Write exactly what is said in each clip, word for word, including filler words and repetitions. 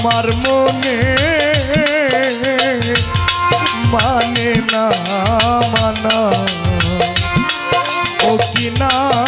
আমার মনে মানে না মানা ও কি না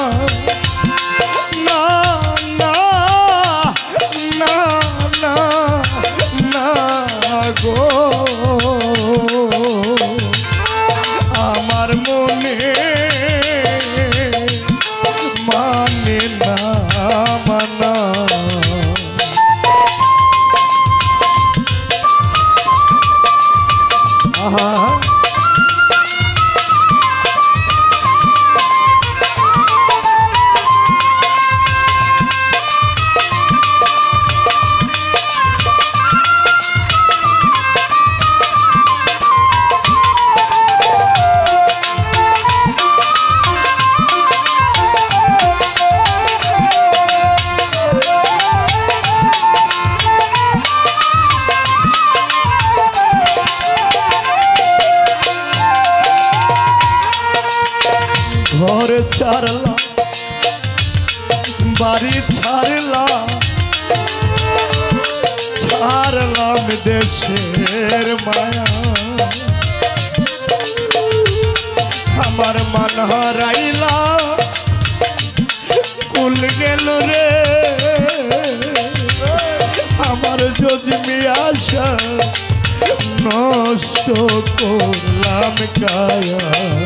না না না না না গো আমার মনে মানে না মানা ঘর ছাড়লা বাড়ি ছাড়লা ছাড়লাম দেশের মায়া আমার মান হারাইলা কুল গেল রে আমার জজমি আশা নষ্ট করলাম কায়া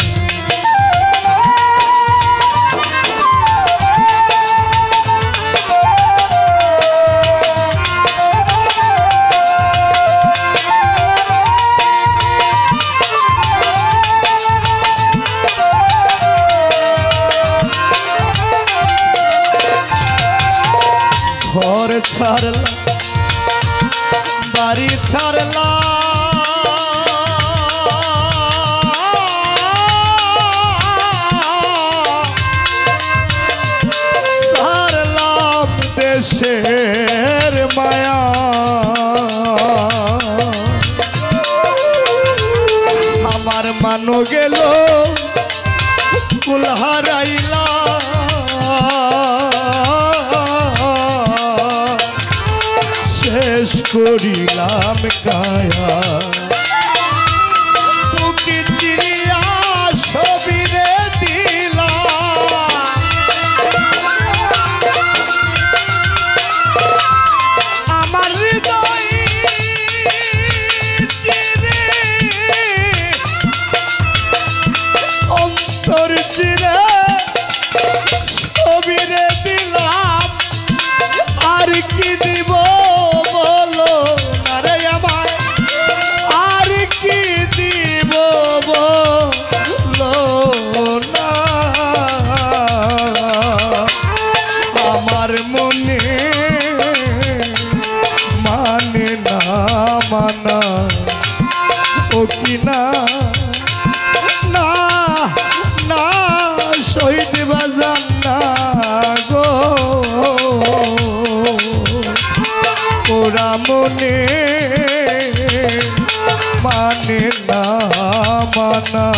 ঘর ছাড়লা বাড়ি ছাড়লা ছাড়লাম দেশের মায়া আমার মানো গেল কুল হারাইলা শেষ করিলাম কায়া বুকে চিরিয়া ছবিরে দিলাম আমার হৃদয় চিরে অন্তর চিরে ছবিরে দিলাম আর কি দিব মানা ও কি না না না শহীদ বাজান না গো ওরা মনে মানে না মানা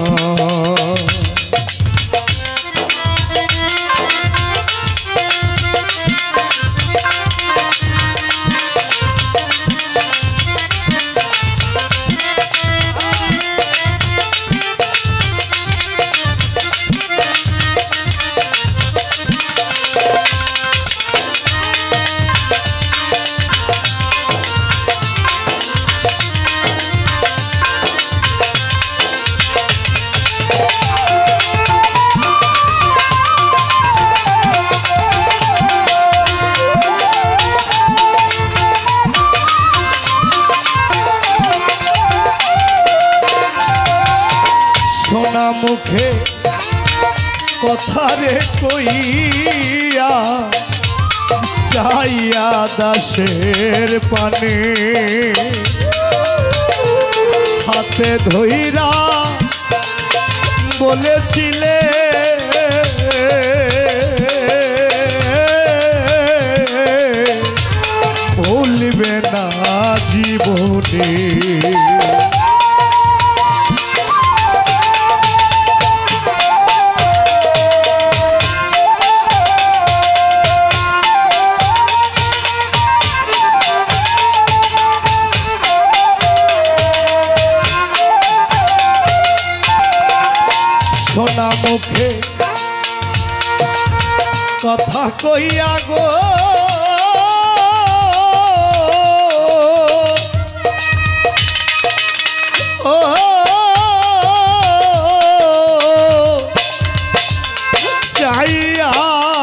সোনা মুখে কথা রে কইয়া চাইয়া দাসের পানে হাতে ধইরা বলেছিলে ভুলবে না জীবনে কথা কইয়া গো ও চাইয়া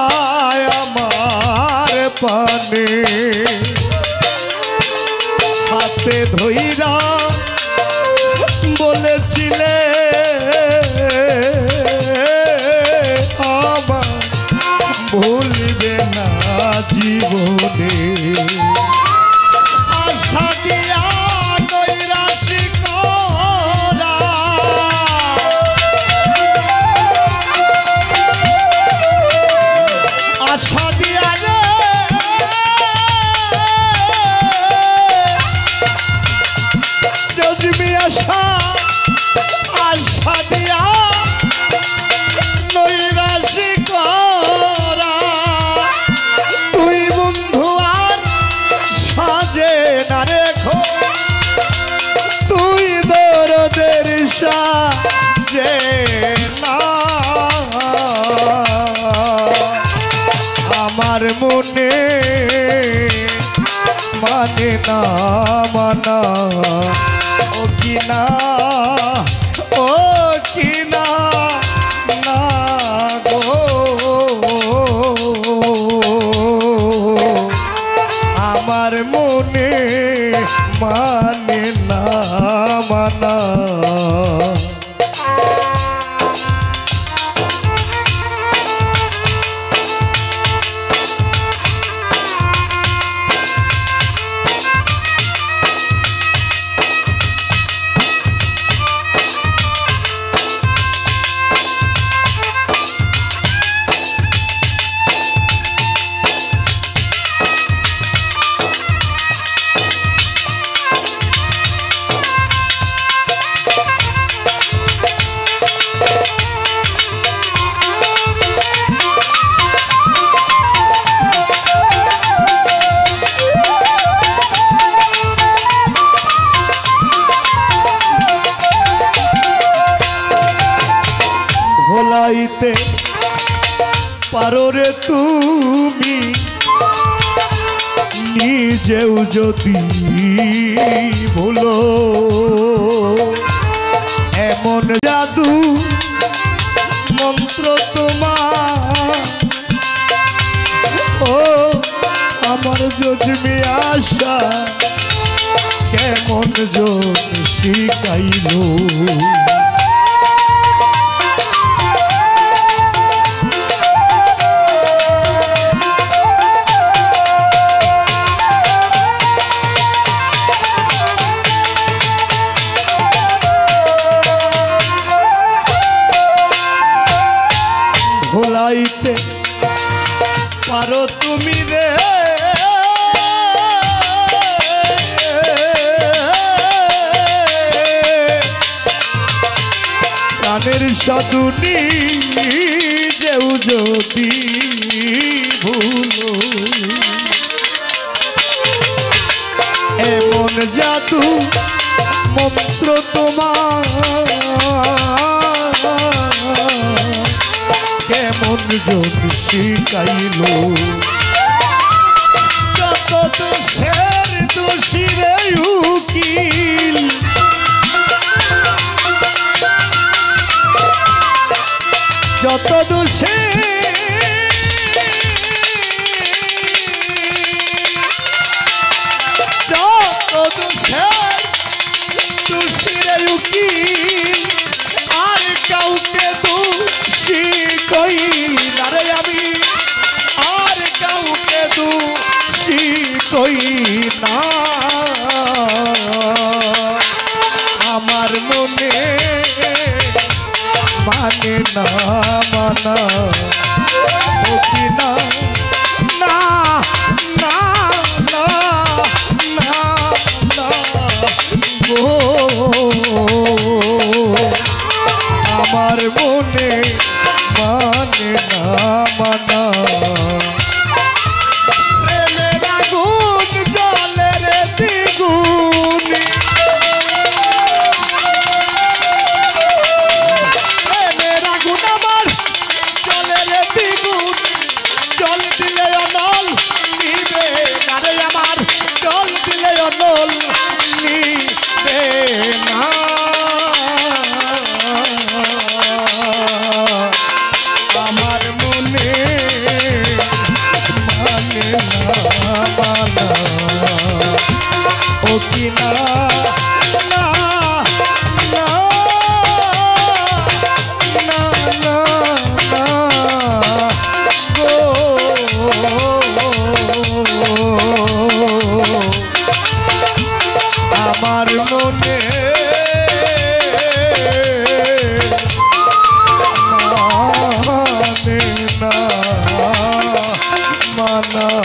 আমার পানে হাতে ধইরা বলেছিলে আমার ভুলবে না জীবনে আশা দিয়া নৈরাশি করা আশা দিয়া রে যদি আশা আশা দিয়া নৈরাশি করা তুই বন্ধু আর সাজে না রেখো তুই দরদের সাজে না আমার মনে মানে না মানা ও কিনা ও কিনা না গো আমার মনে মানে না মানা ভোলাইতে পারো রে তুমি নিজেও যদি ভুলো এমন জাদু মন্ত্র তোমার ও আমার জজমি আশা কেমন জন শিখাইলো ভোলাইতে পারো তুমি রে প্রাণের সাধুনি যেও যদি ভুলো এমন জাদু মন্ত্র তোমার কেমন জন শিখাইল যত দোষের দোষী রে উকিল যত দোষে যত দোষের দোষী রে উকিল আর কাউকে দোষী কই না রে আমি আর কাউকে দোষী কই না আমার মনে মানে না মানা ও কিনা না না না না না গো আমার মনে মানে না মানা প্রেমের আগুন জ্বলে রে মানা